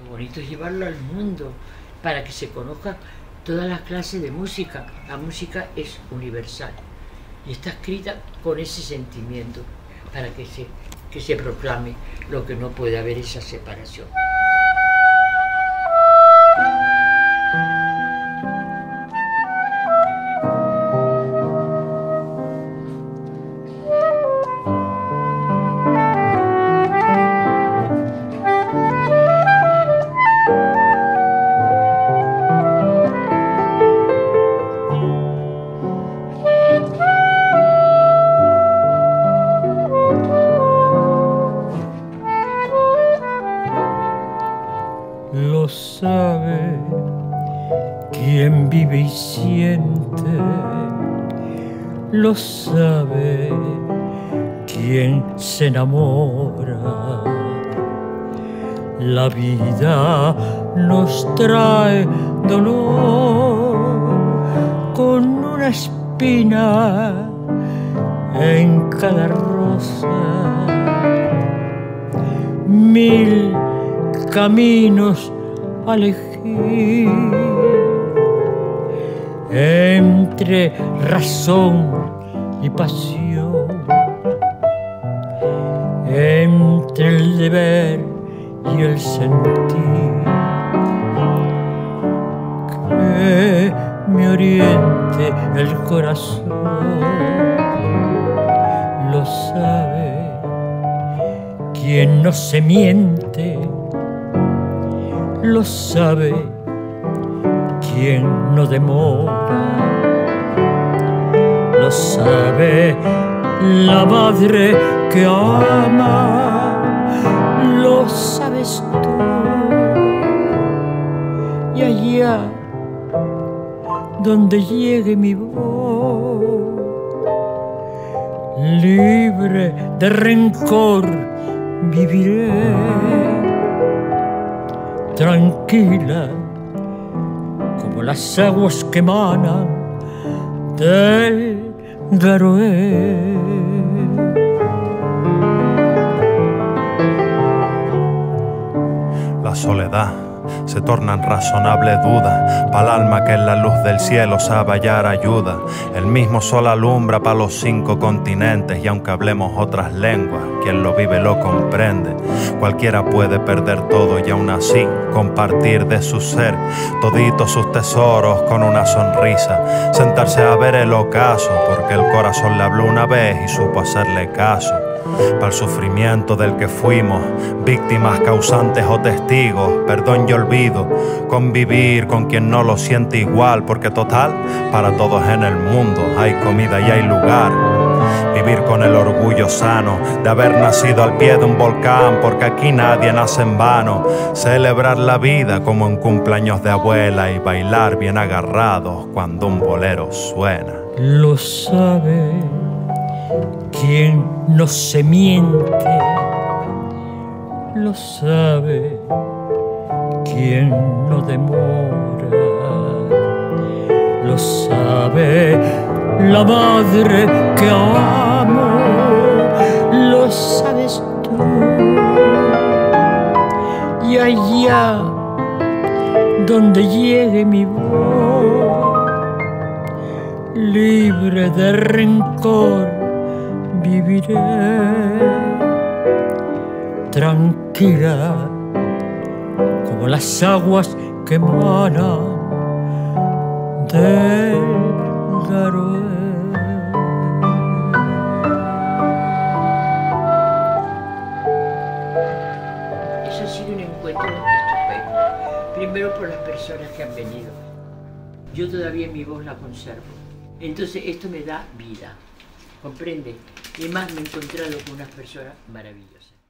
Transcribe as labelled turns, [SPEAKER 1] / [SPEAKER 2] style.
[SPEAKER 1] Lo bonito es llevarlo al mundo para que se conozcan todas las clases de música. La música es universal y está escrita con ese sentimiento para que se proclame lo que no puede haber, esa separación.
[SPEAKER 2] Lo sabe quien vive y siente, lo sabe quien se enamora. La vida nos trae dolor con una espina en cada rosa. Mil caminos a elegir entre razón y pasión, entre el deber y el sentir, que me oriente el corazón. Lo sabe quien no se miente, lo sabe quien no demora, lo sabe la madre que ama, lo sabes tú. Y allá donde llegue mi voz, libre de rencor viviré, tranquila como las aguas que emanan del Garoé.
[SPEAKER 3] La soledad se torna en razonable duda pa'l alma que en la luz del cielo sabe hallar ayuda. El mismo sol alumbra pa' los 5 continentes y aunque hablemos otras lenguas, quien lo vive lo comprende. Cualquiera puede perder todo y aún así compartir de su ser toditos sus tesoros con una sonrisa. Sentarse a ver el ocaso porque el corazón le habló una vez y supo hacerle caso. Para el sufrimiento del que fuimos víctimas, causantes o testigos, perdón y olvido, convivir con quien no lo siente igual, porque total, para todos en el mundo hay comida y hay lugar. Vivir con el orgullo sano de haber nacido al pie de un volcán, porque aquí nadie nace en vano. Celebrar la vida como en cumpleaños de abuela y bailar bien agarrados cuando un bolero suena.
[SPEAKER 2] Lo sabe quien no se miente, lo sabe quien no demora, lo sabe la madre que amo, lo sabes tú. Y allá donde llegue mi voz, libre de rencor viviré, tranquila como las aguas que emanan del Garoé.
[SPEAKER 1] Eso ha sido un encuentro estupendo. Primero por las personas que han venido. Yo todavía mi voz la conservo. Entonces esto me da vida. ¿Comprende? Y además me he encontrado con unas personas maravillosas.